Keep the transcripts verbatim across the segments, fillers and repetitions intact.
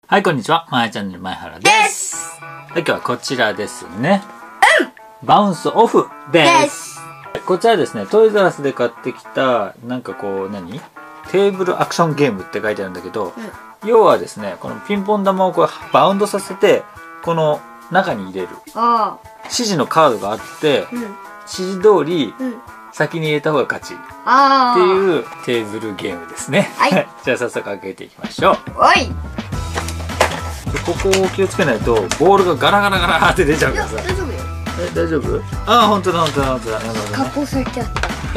はい、こんにちは。まやチャンネル前原です。はい、今日はこちらですね。うん、バウンスオフです。ですこちらですね、トイザらスで買ってきた、なんかこう、何テーブルアクションゲームって書いてあるんだけど、うん、要はですね、このピンポン玉をこうバウンドさせて、この中に入れる。あ指示のカードがあって、うん、指示通り、うん、先に入れた方が勝ち。あっていうテーブルゲームですね。はい。じゃあ早速開けていきましょう。おいここを気をつけないとボールがガラガラガラって出ちゃうからさ。大丈夫よ。え、大丈夫？ああ、本当だ本当だ本当だ。 加工されちゃった。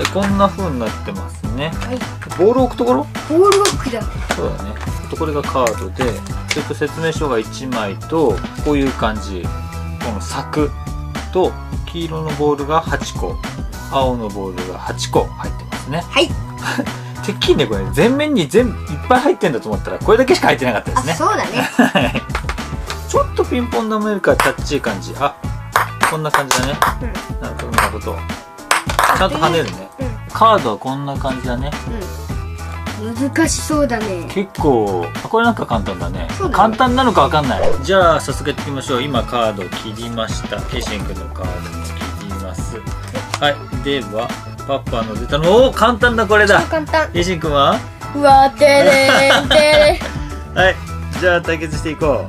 こんな風になってますね。はい。ボールを置くところ？ ボールを置くだ。 そうだね。これがカードで、それと説明書がいちまいと、こういう感じ。この柵と黄色のボールがはちこ、青のボールがはちこ入ってますね。はい。てっきりね、これ全面に全部いっぱい入ってんだと思ったらこれだけしか入ってなかったですね。 あ、そうだね。 ちょっとピンポン玉よりかキャッチい感じ。あ、こんな感じだね。うん、なんかそんなこと。ちゃんと跳ねるね。うん、カードはこんな感じだね。 うん、難しそうだね。 結構、これなんか簡単だね。だね簡単なのかわかんない。じゃあ早速やっていきましょう。今カードを切りました。ケイシン君のカードも切ります。はい、では。パパの出たの。おお、簡単だこれだ。 簡単。 エイシン君は？ うわー、てれーてれー。はい、じゃあ対決していこう。はい。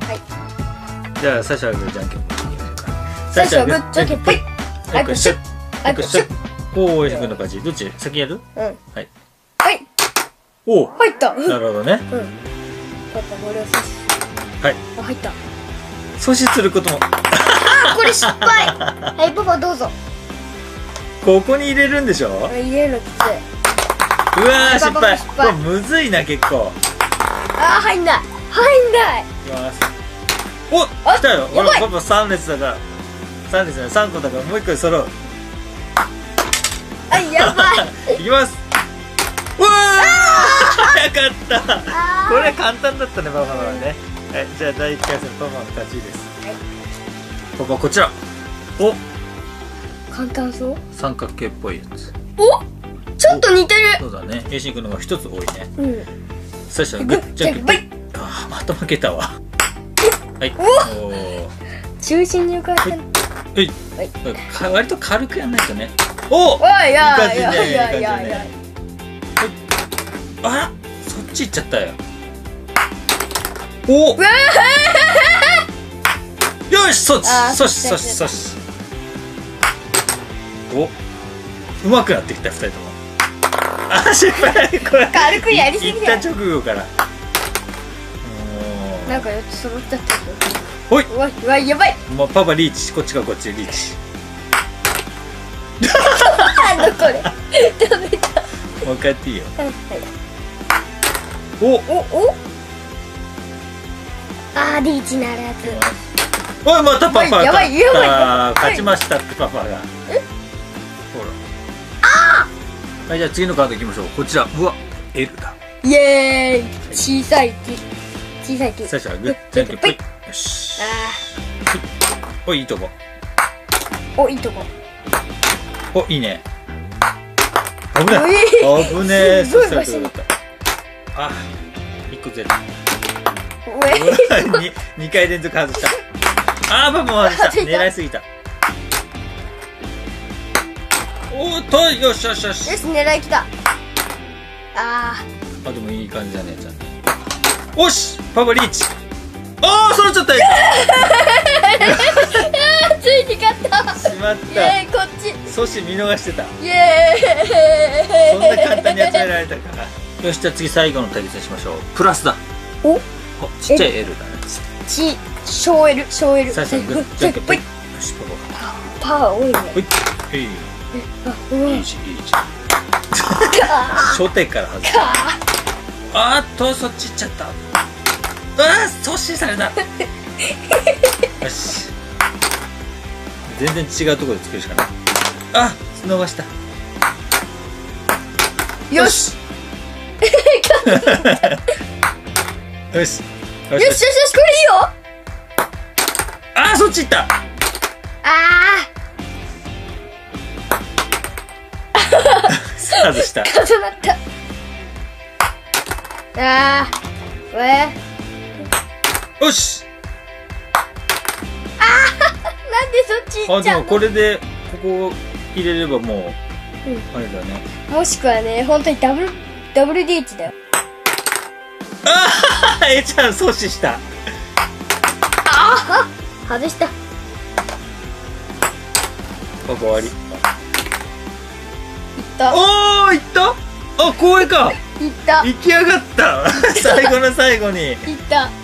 じゃあ最初はグーじゃんけんぽい。 最初はグーじゃんけんぽい。 はい、シュッ。はい、シュッ。おお、エイシン君の勝ち。どっち？先やる？うん。はい。 はい。 おお。 入った。 なるほどね。うん。 パパこれを阻止。はい。あ、入った。 阻止することも。 ああ、これ失敗。はい、パパどうぞ。 ここに入れるんでしょ？ 入れるのきつい。 うわー、失敗。これむずいな結構。 あー、入んない入んない。いきます。 お、来たよ。ほらパパさん列だから。さん列じゃない、さんこだからもういっこで揃う。 あ、やばい。 いきます。うわー、早かった。これ簡単だったねパパはね。はい、じゃあだいいっかい戦パパの勝ちです。はい。パパこちら。お。 簡単そう。 三角形っぽいやつ。 お、ちょっと似てる。 そうだね。エイシン君の方が一つ多いね。うん。最初はグッじゃんけんぽい。 ああ、また負けたわ。はい。おお。 中心に浮かせて。 はい。はい。割と軽くやんないとね。おお。 いやいやいやいやいやいや。 あら、そっち行っちゃったよ。おお。よし、そっち、そし、そし、そし。お、うまくなってきたふたりとも。あ、失敗。これ軽くやりすぎだよ。 いった直後から。 なんかよっつ揃っちゃったけど。 ほい。 うわ、うわ、やばい。 もうパパリーチ、こっちかこっちリーチ。 なんだこれ。ダメだ。 もう一回やっていいよ。はい。お、 お、お。あー、リーチならず。 おい、またパパやばいやばい。 勝ちましたってパパが。え？ほら。ああ。はい、じゃあ次のカードいきましょう。こちら、うわ、L だ。 イエーイ。小さい木。小さい木。 最初はグッじゃんけんぽい。よし。ああ。おい、いいとこ。 お、いいとこ。 お、いいね。危ない。危ねえ。すごい場所に。あ、一個ゼロ。に二回連続外した。あー、パパも外した。狙いすぎた。おーっと、よしよしよし。 よし、狙いきた。あー。あ、でもいい感じだね、ちゃんと。おし、パパリーチ。あー、揃っちゃったよ。 ついに勝った。 しまった。 えー、こっち。 阻止見逃してた。 イエーイ。 そんな簡単に集められたから。よし、じゃあ次最後の対決にしましょう。プラスだ。お。ちっちゃい L だね。 ち、小 L、小 L。 最初にグッじゃんけんぽい。よし、 パワー。パワー多いね。 ほい。へい。いいし、いいし。初手から外した。あーっと、そっち行っちゃった。あー、阻止された。よし。全然違うところで作るしかない。あ、逃した。 よし。 よし。よしよしよしよし、これいいよ。 あー、そっち行った。ああ。外した。 重なった。ああ、えおよし。 なんでそっち行あ、 っちゃうの？ でもこれでここ入れればもう、 うん、 あれだね。 もしくはね、本当にダブルダブルリーチだよ。 ああ、えちゃん阻止した。 ああ、外した。 ここ終わり。いった。 おー、いった。あ、これか。 いった。 行きやがった。最後の最後に。 いった。 う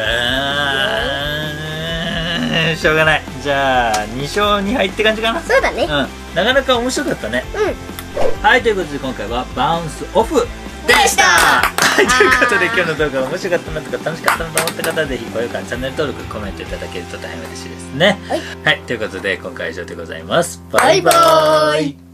ーん、しょうがない。じゃあに勝に敗って感じかな。 そうだね。 うん、なかなか面白かったね。 うん。 はい、ということで今回はバウンスオフでした。はい、ということで今日の動画が面白かったなとか楽しかったなと思った方はぜひ高評価、チャンネル登録、コメントいただけると大変嬉しいですね。 はい、 はい、ということで今回は以上でございます。 バイバーイ。